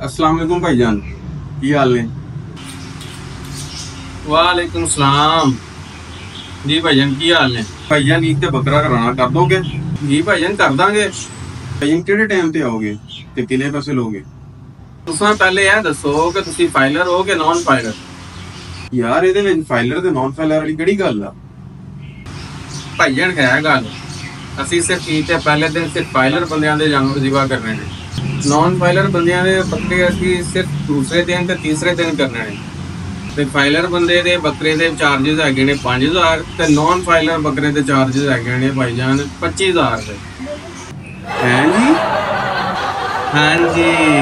अस्सलाम वालेकुम भाईजान, की हाल ने? वालेकुम सलाम जी भाईजान, की हाल ने? भाईजान ईद ते बकरा कराना कर दोगे? जी भाईजान कर दांगे। भाईजान किहड़े टाइम ते आओगे ते किन्ने पैसे लोगे? तुसां पहले यह दसो कि तुसी फाइलर हो कि नॉन फाइलर? यार ਇਹਦੇ ਵਿੱਚ ਫਾਈਲਰ ਤੇ ਨਾਨ ਫਾਈਲਰ ਵਾਲੀ ਕਿਹੜੀ ਗੱਲ ਆ? भाईजान है गल, ਅਸੀਂ ਸਿਰਫ ईद ਤੇ ਪਹਿਲੇ ਦਿਨ ਸਿਰਫ फाइलर ਬੰਦਿਆਂ ਦੇ ਜਾਨਵਰ ਜ਼ਿਬਾ ਕਰਨੇ ਨੇ। नॉन फाइलर ਬੰਦਿਆਂ ਦੇ ਬੱਕਰੇ ਅਸੀਂ ਸਿਰਫ ਦੂਸਰੇ ਦਿਨ ਤੇ ਤੀਸਰੇ ਦਿਨ ਕਰਨੇ ਨੇ। ਤੇ ਫਾਈਲਰ ਬੰਦੇ ਦੇ ਬੱਕਰੇ ਦੇ ਚਾਰजेस ਹੈਗੇ ਨੇ 5000 ਤੇ ਨॉन फाइलर ਬੱਕਰੇ ਦੇ ਚਾਰजेस ਹੈਗੇ ਨੇ ਭਾਈਜਾਨ 25000 ਦੇ। ਹੈ ਜੀ? ਹਾਂਜੀ।